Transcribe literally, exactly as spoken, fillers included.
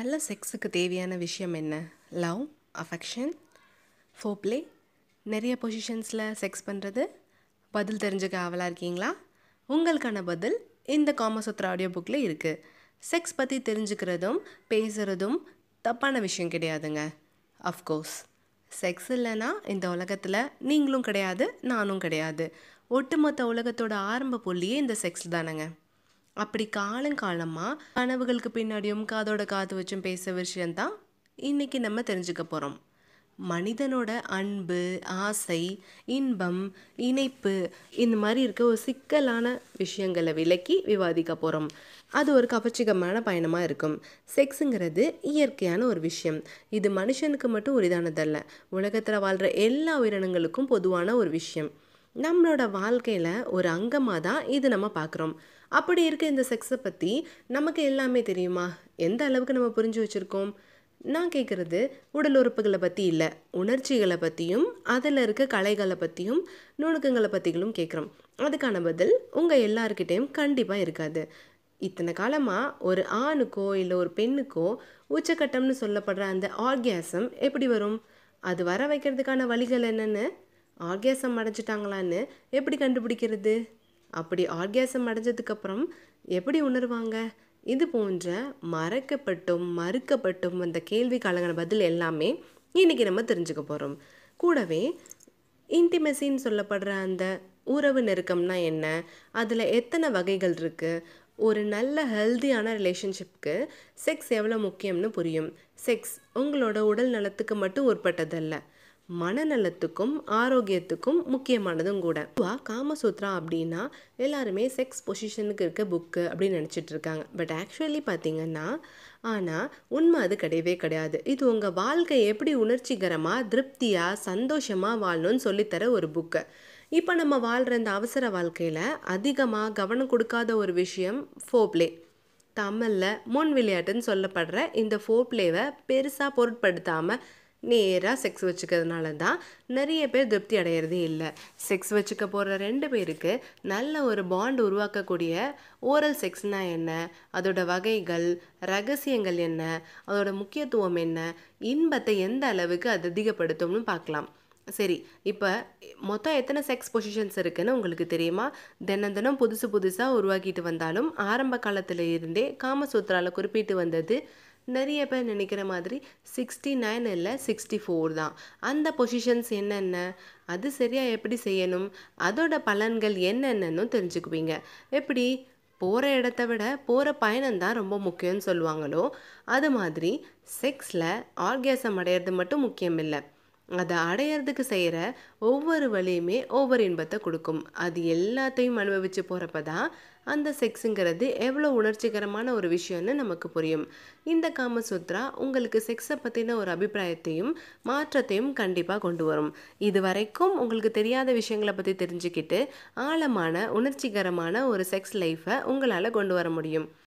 நல்ல செக்ஸுக்கு தேவையான விஷயம் என்ன? லவ், அஃபெக்ஷன், ஃபோர்ப்ளே, நிறைய பொசிஷன்ஸில் செக்ஸ் பண்ணுறது. பதில் தெரிஞ்சுக்க ஆவலாக இருக்கீங்களா? உங்களுக்கான பதில் இந்த காமசூத்ரா ஆடியோ புக்கில் இருக்குது. செக்ஸ் பற்றி தெரிஞ்சுக்கிறதும் பேசுகிறதும் தப்பான விஷயம் கிடையாதுங்க. அஃப்கோர்ஸ் செக்ஸ் இல்லைன்னா இந்த உலகத்தில் நீங்களும் கிடையாது, நானும் கிடையாது. ஒட்டுமொத்த உலகத்தோட ஆரம்ப புள்ளியே இந்த செக்ஸ் தானேங்க. அப்படி காலங்காலமாக கனவுகளுக்கு பின்னாடியும் காதோட காது வச்சும் பேச விஷயந்தான் இன்றைக்கி நம்ம தெரிஞ்சுக்க போகிறோம். மனிதனோட அன்பு, ஆசை, இன்பம், இணைப்பு இந்த மாதிரி இருக்க ஒரு சிக்கலான விஷயங்களை விலக்கி விவாதிக்க போகிறோம். அது ஒரு கவர்ச்சிகரமான பயணமாக இருக்கும். செக்ஸுங்கிறது இயற்கையான ஒரு விஷயம். இது மனுஷனுக்கு மட்டும் உரிதானதல்ல, உலகத்தில் வாழ்கிற எல்லா உயிரினங்களுக்கும் பொதுவான ஒரு விஷயம். நம்மளோட வாழ்க்கையில் ஒரு அங்கமாக தான் இது நம்ம பார்க்குறோம். அப்படி இருக்க இந்த செக்ஸை பற்றி நமக்கு எல்லாமே தெரியுமா? எந்த அளவுக்கு நம்ம புரிஞ்சு வச்சுருக்கோம்? நான் கேட்குறது உடல் உறுப்புகளை பற்றி இல்லை, உணர்ச்சிகளை பற்றியும் அதில் இருக்க கலைகளை பற்றியும் நுணுக்கங்களை பற்றிகளும் கேட்குறோம். அதுக்கான பதில் உங்கள் எல்லாருக்கிட்டேயும் கண்டிப்பாக இருக்காது. இத்தனை காலமாக ஒரு ஆணுக்கோ இல்லை ஒரு பெண்ணுக்கோ உச்சக்கட்டம்னு சொல்லப்படுற அந்த ஆர்கியாசம் எப்படி வரும்? அது வர வைக்கிறதுக்கான வழிகள் என்னென்னு, ஆர்கியாசம் அடைஞ்சிட்டாங்களான்னு எப்படி கண்டுபிடிக்கிறது? அப்படி ஆர்கியாசம் அடைஞ்சதுக்கப்புறம் எப்படி உணர்வாங்க? இது போன்ற மறைக்கப்பட்டும் மறுக்கப்பட்டும் அந்த கேள்விக்கான பதில் எல்லாமே இன்றைக்கி நம்ம தெரிஞ்சுக்க போகிறோம். கூடவே இன்டிமெசின்னு சொல்லப்படுற அந்த உறவு நெருக்கம்னா என்ன, அதில் எத்தனை வகைகள் இருக்குது, ஒரு நல்ல ஹெல்தியான ரிலேஷன்ஷிப்க்கு செக்ஸ் எவ்வளோ முக்கியம்னு புரியும். செக்ஸ் உங்களோட உடல் நலத்துக்கு மட்டும் உட்பட்டதல்ல, மனநலத்துக்கும் ஆரோக்கியத்துக்கும் முக்கியமானதும் கூட. பொதுவாக காமசூத்ரா அப்படின்னா எல்லாருமே செக்ஸ் பொசிஷனுக்கு இருக்க புக்கு அப்படின்னு நினச்சிட்டு இருக்காங்க. பட் ஆக்சுவலி பார்த்தீங்கன்னா ஆனால் உண்மை அது கிடையவே கிடையாது. இது உங்கள் வாழ்க்கை எப்படி உணர்ச்சிகரமாக திருப்தியாக சந்தோஷமாக வாழணும்னு சொல்லித்தர ஒரு புக்கு. இப்போ நம்ம வாழ்கிற இந்த அவசர வாழ்க்கையில் அதிகமாக கவனம் கொடுக்காத ஒரு விஷயம் ஃபோர்ப்ளே. தமிழில் முன் விளையாட்டுன்னு சொல்லப்படுற இந்த ஃபோர்ப்ளேவை பெருசாக பொருட்படுத்தாமல் நேராக செக்ஸ் வச்சுக்கிறதுனால தான் நிறைய பேர் திருப்தி அடையிறதே இல்லை. செக்ஸ் வச்சுக்க போகிற ரெண்டு பேருக்கு நல்ல ஒரு பாண்ட் உருவாக்கக்கூடிய ஓரல் செக்ஸ்னால் என்ன, அதோட வகைகள், ரகசியங்கள் என்ன, அதோட முக்கியத்துவம் என்ன, இன்பத்தை எந்த அளவுக்கு அது அதிகப்படுத்தும்னு பார்க்கலாம். சரி, இப்போ மொத்தம் எத்தனை செக்ஸ் பொசிஷன்ஸ் இருக்குதுன்னு உங்களுக்கு தெரியுமா? தினம் தினம் புதுசு புதுசாக உருவாக்கிட்டு வந்தாலும் ஆரம்ப காலத்தில் இருந்தே காமசூத்ராவில் குறிப்பிட்டு வந்தது நிறைய பேர் நினைக்கிற மாதிரி சிக்ஸ்டி நைன் இல்லை சிக்ஸ்டி ஃபோர் தான். அந்த பொசிஷன்ஸ் என்னென்ன, அது சரியாக எப்படி செய்யணும், அதோட பலன்கள் என்னென்னு தெரிஞ்சுக்குவீங்க. எப்படி போகிற இடத்த விட போகிற பயணம்தான் ரொம்ப முக்கியம்னு சொல்லுவாங்களோ, அது மாதிரி செக்ஸில் ஆர்கியாசம் அடையிறது மட்டும் முக்கியம் இல்லை, அதை அடையிறதுக்கு செய்கிற ஒவ்வொரு வழியுமே ஒவ்வொரு இன்பத்தை கொடுக்கும். அது எல்லாத்தையும் அனுபவித்து போகிறப்ப தான் அந்த செக்ஸுங்கிறது எவ்வளோ உணர்ச்சிகரமான ஒரு விஷயம்னு நமக்கு புரியும். இந்த காமசூத்ரா உங்களுக்கு செக்ஸை பற்றின ஒரு அபிப்பிராயத்தையும் மாற்றத்தையும் கண்டிப்பாக கொண்டு வரும். இது வரைக்கும் உங்களுக்கு தெரியாத விஷயங்களை பற்றி தெரிஞ்சுக்கிட்டு ஆழமான உணர்ச்சிகரமான ஒரு செக்ஸ் லைஃப்பை உங்களால் கொண்டு வர முடியும்.